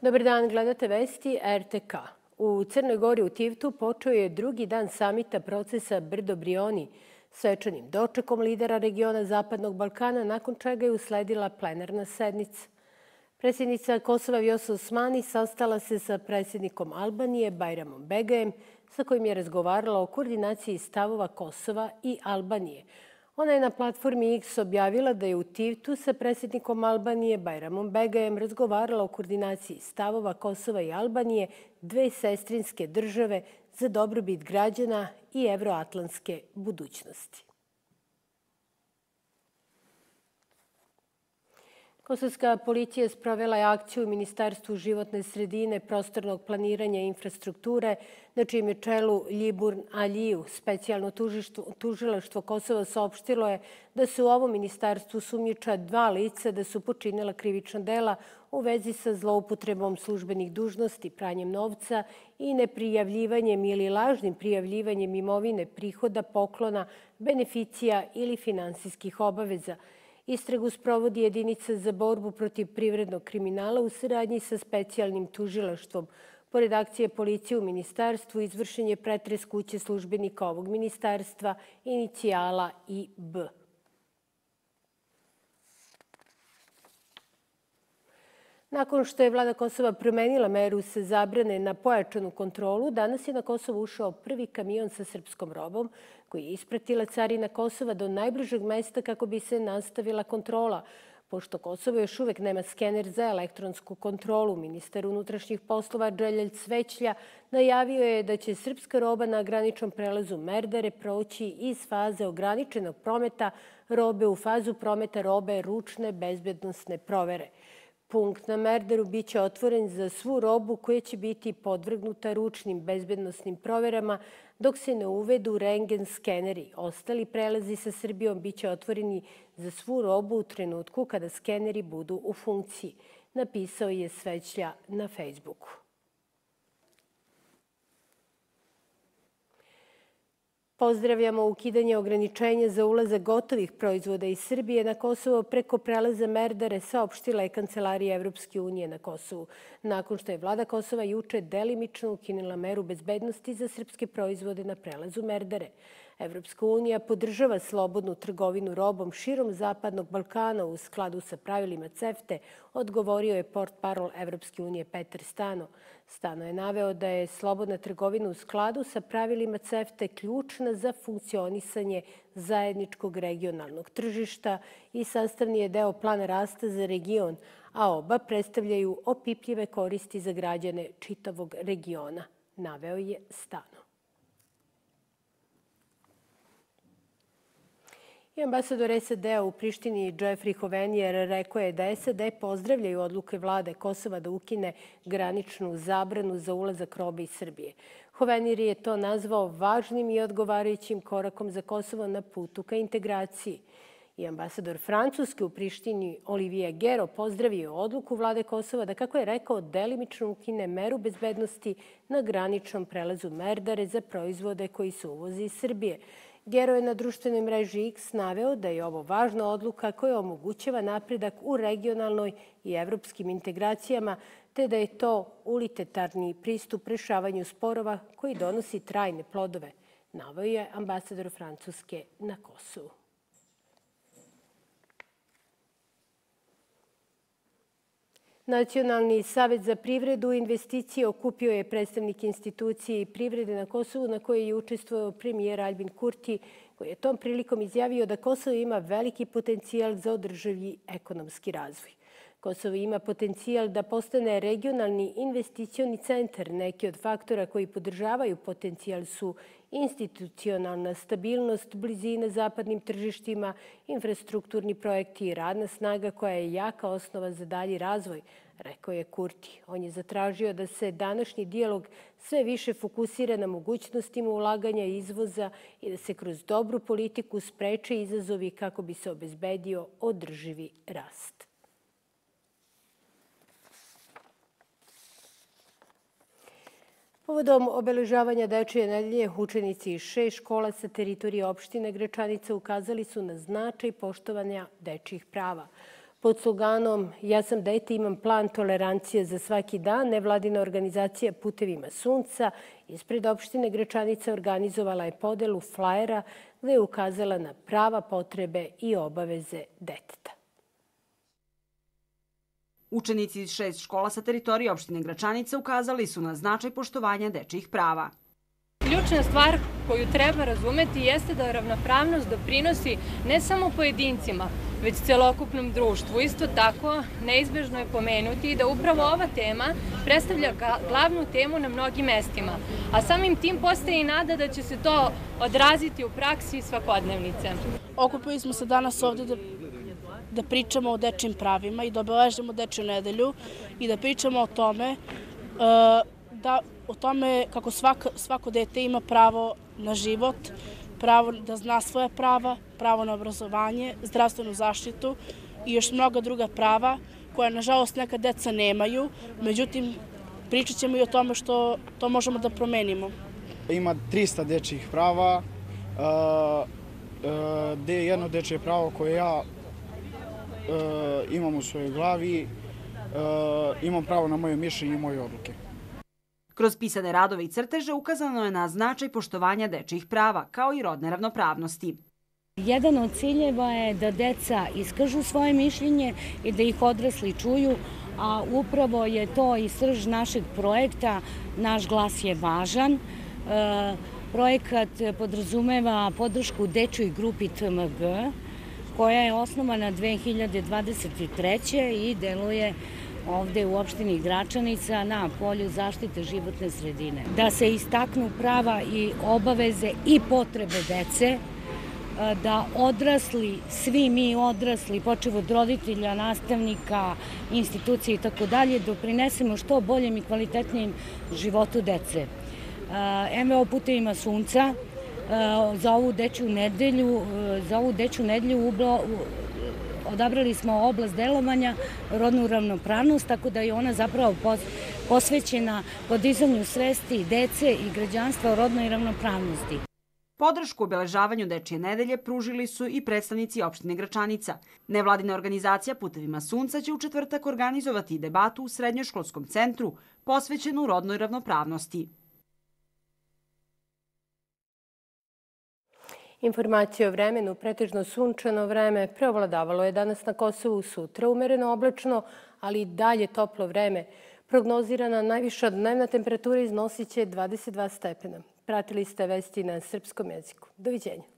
Dobar dan, gledate vesti RTK. U Crnoj Gori u Tivtu počeo je drugi dan samita procesa Brdo-Brioni, svečanim dočekom lidera regiona Zapadnog Balkana, nakon čega je usledila plenarna sednica. Predsjednica Kosova Vjosa Osmani sastala se sa predsjednikom Albanije Bajramom Begajem, sa kojim je razgovarala o koordinaciji stavova Kosova i Albanije. Ona je na platformi X objavila da je u Tivtu sa predsjednikom Albanije Bajramom Begajem razgovarala o koordinaciji stavova Kosova i Albanije, dve sestrinske države, za dobrobit građana i evroatlantske budućnosti. Kosovska policija sprovela je akciju u Ministarstvu životne sredine, prostornog planiranja i infrastrukture, na čijem je čelu Ljiburn Aljiju. Specijalno tužilaštvo Kosova saopštilo je da se u ovom ministarstvu sumnjiča 2 lica da su počinila krivična dela u vezi sa zloupotrebom službenih dužnosti, pranjem novca i neprijavljivanjem ili lažnim prijavljivanjem imovine, prihoda, poklona, beneficija ili finansijskih obaveza. Istragu sprovodi jedinica za borbu protiv privrednog kriminala u saradnji sa specijalnim tužilaštvom. Pored akcije policije u ministarstvu izvršen je pretres kuće službenika ovog ministarstva, inicijala IB. Nakon što je vlada Kosova promenila meru sa zabrane na pojačanu kontrolu, danas je na Kosovo ušao prvi kamion sa srpskom robom koji je ispratila carina Kosova do najbližeg mesta kako bi se nastavila kontrola. Pošto Kosovo još uvek nema skener za elektronsku kontrolu, ministar unutrašnjih poslova Dželjelj Cvećlja najavio je da će srpska roba na graničnom prelazu Merdare proći iz faze ograničenog prometa robe u fazu prometa robe ručne bezbednosne provere. Punkt na Merdaru biće otvoren za svu robu koja će biti podvrgnuta ručnim bezbednosnim proverama dok se ne uvedu rendgen skeneri. Ostali prelazi sa Srbijom biće otvoreni za svu robu u trenutku kada skeneri budu u funkciji, napisao je Cvećlja na Facebooku. Pozdravljamo ukidanje ograničenja za ulazak gotovih proizvoda iz Srbije na Kosovo preko prelaza Merdare, saopštila je Kancelarija Evropske unije na Kosovu, nakon što je vlada Kosova juče delimično ukinula meru bezbednosti za srpske proizvode na prelazu Merdare. Evropska unija podržava slobodnu trgovinu robom širom Zapadnog Balkana u skladu sa pravilima CEFTE, odgovorio je portparol Evropske unije Petar Stano. Stano je naveo da je slobodna trgovina u skladu sa pravilima CEFTE ključna za funkcionisanje zajedničkog regionalnog tržišta i sastavni je deo plana rasta za region, a oba predstavljaju opipljive koristi za građane čitavog regiona, naveo je Stano. I ambasador SAD-a u Prištini Jeffrey Hovenier rekao je da SAD pozdravljaju odluke vlade Kosova da ukine graničnu zabranu za ulazak robe iz Srbije. Hovenier je to nazvao važnim i odgovarajućim korakom za Kosovo na putu ka integraciji. I ambasador Francuske u Prištini Olivier Gero pozdravio odluku vlade Kosova da, kako je rekao, delimično ukine meru bezbednosti na graničnom prelazu Merdare za proizvode koji se uvoze iz Srbije. Gero je na društvenoj mreži X naveo da je ovo važna odluka koja omogućava napredak u regionalnoj i evropskim integracijama, te da je to unitarni pristup rešavanju sporova koji donosi trajne plodove, naveo je ambasador Francuske na Kosovu. Nacionalni savjet za privredu i investicije okupio je predstavnike institucije i privrede na Kosovu, na kojoj je učestvovao premijer Albin Kurti, koji je tom prilikom izjavio da Kosovo ima veliki potencijal za održivi ekonomski razvoj. Kosovo ima potencijal da postane regionalni investicioni centar. Neki od faktora koji podržavaju potencijal su institucionalna stabilnost, blizina zapadnim tržištima, infrastrukturni projekti i radna snaga koja je jaka osnova za dalji razvoj, rekao je Kurti. On je zatražio da se današnji dijalog sve više fokusira na mogućnostima ulaganja i izvoza i da se kroz dobru politiku spreče izazovi kako bi se obezbedio održivi rast. Povodom obeležavanja Dečije nedelje, učenici iz 6 škola sa teritorije opštine Gračanica ukazali su na značaj poštovanja dečijih prava. Pod sloganom "Ja sam dete, imam plan tolerancije za svaki dan", nevladina organizacija Putevima sunca ispred opštine Gračanica organizovala je podelu flajera gde je ukazala na prava, potrebe i obaveze deteta. Učenici iz 6 škola sa teritorije opštine Gračanica ukazali su na značaj poštovanja dečijih prava. Ključna stvar koju treba razumeti jeste da ravnopravnost doprinosi ne samo pojedincima, već celokupnom društvu. Isto tako, neizbežno je pomenuti da upravo ova tema predstavlja glavnu temu na mnogim mestima, a samim tim postaje i nada da će se to odraziti u praksi svakodnevnice. Okupili smo se danas ovde da pričamo o dečjim pravima i da obeležimo Dečju nedelju i da pričamo o tome kako svako dete ima pravo na život, pravo da zna svoja prava, pravo na obrazovanje, zdravstvenu zaštitu i još mnoga druga prava koja, nažalost, neka deca nemaju. Međutim, pričat ćemo i o tome što to možemo da promenimo. Ima 300 dečjih prava, gde je jedno dečje pravo koje ja imam u svojoj glavi, imam pravo na moje mišljenje i moje odluke. Kroz pisane radove i crteže ukazano je na značaj poštovanja dečijih prava, kao i rodne ravnopravnosti. Jedan od ciljeva je da deca iskažu svoje mišljenje i da ih odrasli čuju, a upravo je to i srž našeg projekta "Naš glas je važan". Projekat podrazumeva podršku dečjoj grupi TMG, koja je osnovana 2023. i deluje ovde u opštini Gračanica na polju zaštite životne sredine. Da se istaknu prava i obaveze i potrebe dece, da odrasli, svi mi odrasli, počev od roditelja, nastavnika, institucije itd., doprinesemo što boljem i kvalitetnijem životu dece. MVO Putevima sunca za ovu Dečju nedelju odabrali smo oblast delovanja rodnu ravnopravnost, tako da je ona zapravo posvećena podizanju svesti dece i građanstva o rodnoj ravnopravnosti. Podršku obeležavanju Dečije nedelje pružili su i predstavnici opštine Gračanica. Nevladina organizacija Putevima sunca će u četvrtak organizovati debatu u srednjoškolskom centru posvećenu rodnoj ravnopravnosti. Informacije o vremenu: pretežno sunčano vreme, preovladavalo je danas na Kosovu, sutra umereno oblačno, ali i dalje toplo vreme. Prognozirana najviša dnevna temperatura iznosit će 22 stepena. Pratili ste vesti na srpskom jeziku. Doviđenja.